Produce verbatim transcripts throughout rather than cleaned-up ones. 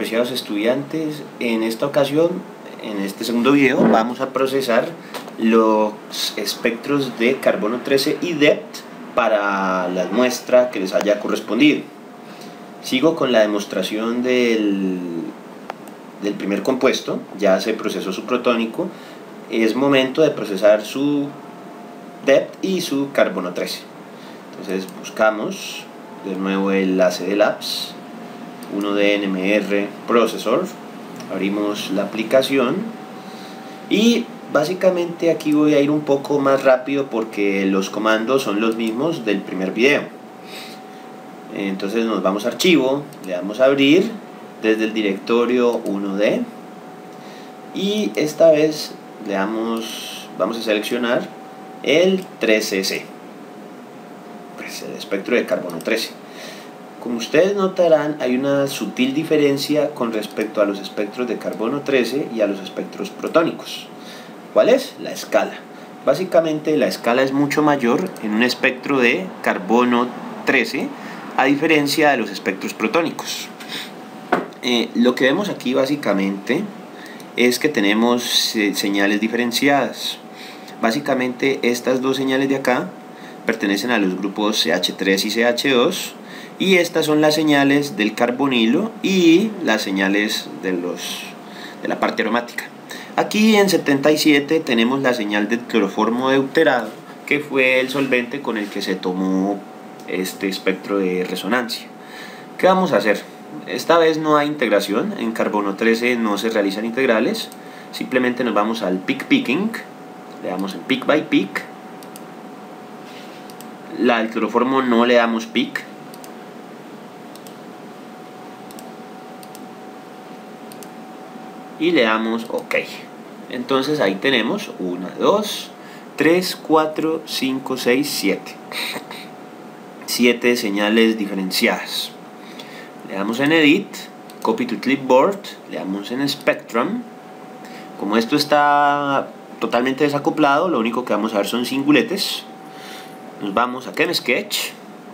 Apreciados estudiantes, en esta ocasión, en este segundo video, vamos a procesar los espectros de carbono trece y D E P T para la muestra que les haya correspondido. Sigo con la demostración del, del primer compuesto. Ya se procesó su protónico. Es momento de procesar su D E P T y su carbono trece. Entonces buscamos de nuevo el enlace de Labs, uno D N M R Processor, abrimos la aplicación y básicamente aquí voy a ir un poco más rápido porque los comandos son los mismos del primer video. Entonces nos vamos a archivo, le damos a abrir desde el directorio uno D y esta vez le damos, vamos a seleccionar el trece C, pues el espectro de carbono trece. Como ustedes notarán, hay una sutil diferencia con respecto a los espectros de carbono trece y a los espectros protónicos. ¿Cuál es? La escala. Básicamente la escala es mucho mayor en un espectro de carbono trece a diferencia de los espectros protónicos. Eh, lo que vemos aquí básicamente es que tenemos eh, señales diferenciadas. Básicamente estas dos señales de acá pertenecen a los grupos C H tres y C H dos y estas son las señales del carbonilo y las señales de, los, de la parte aromática. Aquí en setenta y siete tenemos la señal del cloroformo deuterado, que fue el solvente con el que se tomó este espectro de resonancia. ¿Qué vamos a hacer? Esta vez no hay integración, en carbono trece no se realizan integrales, simplemente nos vamos al peak picking, le damos en peak by peak, la del cloroformo no le damos peak, y le damos OK. Entonces ahí tenemos uno, dos, tres, cuatro, cinco, seis, siete. siete señales diferenciadas. Le damos en Edit, Copy to Clipboard, le damos en Spectrum. Como esto está totalmente desacoplado, lo único que vamos a ver son singuletes. Nos vamos a ChemSketch.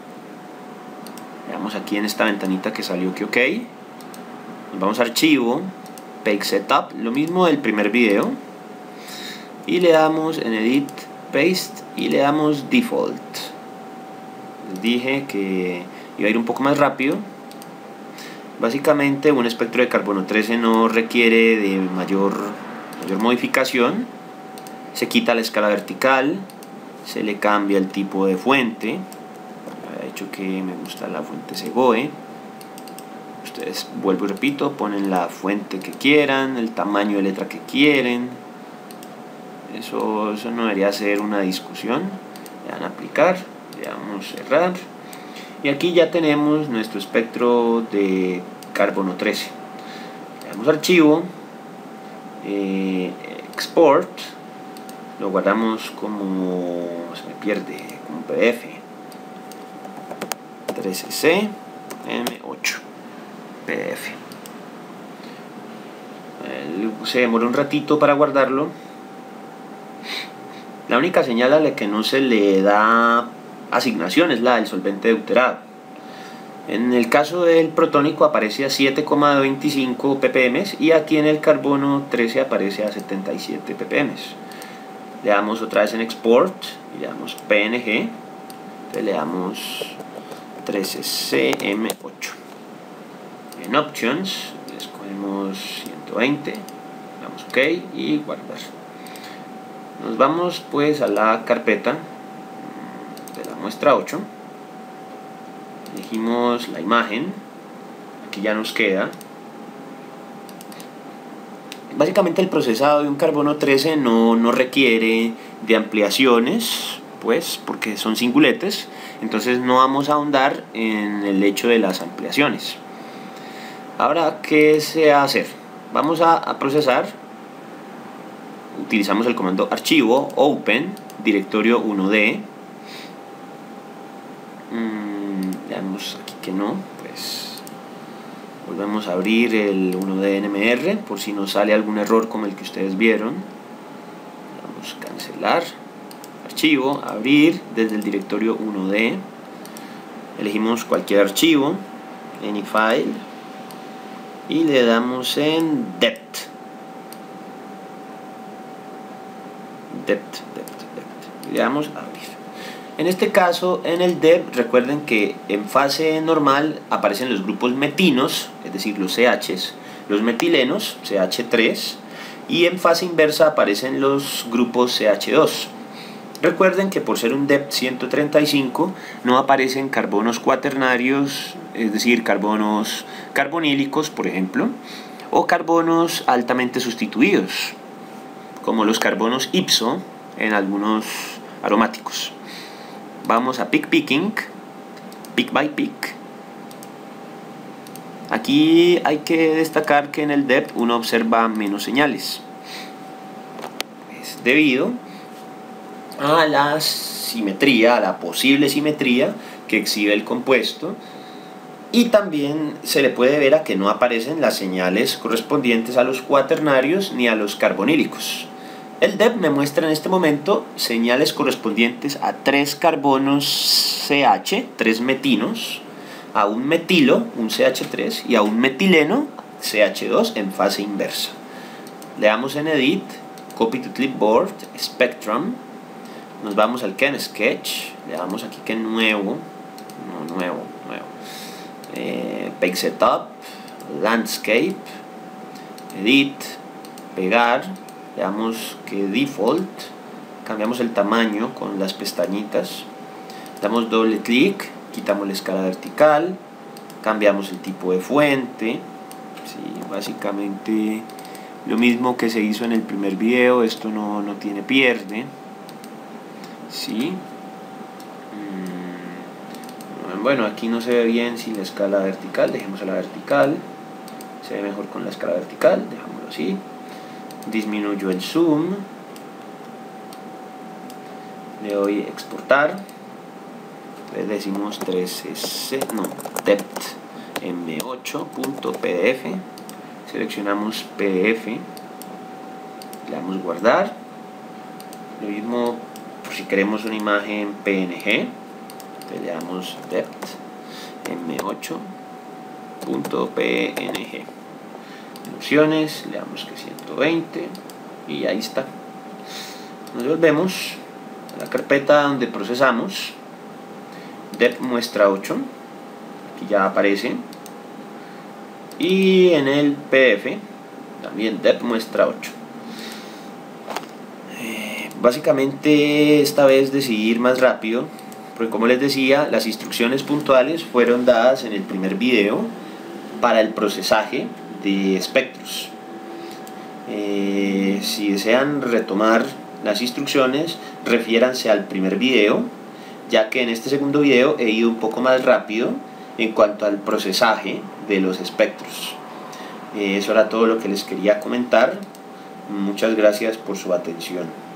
Le damos aquí en esta ventanita que salió que OK. Nos vamos a Archivo, Page Setup, lo mismo del primer video, y le damos en Edit, Paste y le damos Default. Les dije que iba a ir un poco más rápido. Básicamente un espectro de carbono trece no requiere de mayor, mayor modificación. Se quita la escala vertical, se le cambia el tipo de fuente. De hecho que me gusta la fuente Segoe. Ustedes, vuelvo y repito, ponen la fuente que quieran, el tamaño de letra que quieren. Eso, eso no debería ser una discusión. Le dan a aplicar, le damos cerrar. Y aquí ya tenemos nuestro espectro de carbono trece. Le damos archivo, eh, export, lo guardamos como, se me pierde, como P D F. trece C M ocho. P D F. Se demora un ratito para guardarlo. La única señal a la que no se le da asignación es la del solvente deuterado. En el caso del protónico aparece a siete coma veinticinco ppm y aquí en el carbono trece aparece a setenta y siete ppm. Le damos otra vez en Export y le damos P N G. Entonces le damos trece C M ocho. En Options escogemos ciento veinte, damos OK y guardar. Nos vamos pues a la carpeta de la muestra ocho, elegimos la imagen, aquí ya nos queda. Básicamente el procesado de un carbono trece no, no requiere de ampliaciones, pues porque son singuletes, entonces no vamos a ahondar en el hecho de las ampliaciones. Ahora, ¿qué se va a hacer? Vamos a, a procesar. Utilizamos el comando archivo, open, directorio uno D. Mm, le damos aquí que no, pues volvemos a abrir el uno D N M R por si nos sale algún error como el que ustedes vieron. Le damos cancelar, archivo, abrir desde el directorio uno D. Elegimos cualquier archivo, any file. y le damos en depth. Depth, depth, depth. Le damos a abrir. En este caso, en el depth, recuerden que en fase normal aparecen los grupos metinos, es decir, los C H's, los metilenos, C H tres, y en fase inversa aparecen los grupos C H dos. Recuerden que por ser un depth ciento treinta y cinco no aparecen carbonos cuaternarios, es decir, carbonos carbonílicos, por ejemplo, o carbonos altamente sustituidos, como los carbonos ipso en algunos aromáticos. Vamos a pick picking, pick by pick. Aquí hay que destacar que en el depth uno observa menos señales. Es debido a la simetría, a la posible simetría que exhibe el compuesto, y también se le puede ver a que no aparecen las señales correspondientes a los cuaternarios ni a los carbonílicos. El depth me muestra en este momento señales correspondientes a tres carbonos C H, tres metinos, a un metilo, un C H tres, y a un metileno, C H dos, en fase inversa. Le damos en Edit, Copy to Clipboard, Spectrum. Nos vamos al Ken Sketch, le damos aquí que nuevo, no, nuevo, nuevo, eh, Page Setup, Landscape, Edit, pegar, le damos que Default, cambiamos el tamaño con las pestañitas, damos doble clic, quitamos la escala vertical, cambiamos el tipo de fuente, sí, básicamente lo mismo que se hizo en el primer video, esto no, no tiene pierde. Sí. Bueno, aquí no se ve bien sin la escala vertical, dejemos a la vertical. Se ve mejor con la escala vertical, dejámoslo así. Disminuyo el zoom, le doy exportar, le decimos tres S, no, depth M ocho punto P D F, seleccionamos P D F, le damos guardar. Lo mismo por si queremos una imagen P N G, le damos depth M ocho punto P N G, en opciones le damos que ciento veinte y ahí está. Nos volvemos a la carpeta donde procesamos, depth muestra ocho, aquí ya aparece, y en el P D F también depth muestra ocho. Básicamente esta vez decidí ir más rápido, porque como les decía, las instrucciones puntuales fueron dadas en el primer video para el procesaje de espectros. Eh, si desean retomar las instrucciones, refiéranse al primer video, ya que en este segundo video he ido un poco más rápido en cuanto al procesaje de los espectros. Eh, eso era todo lo que les quería comentar. Muchas gracias por su atención.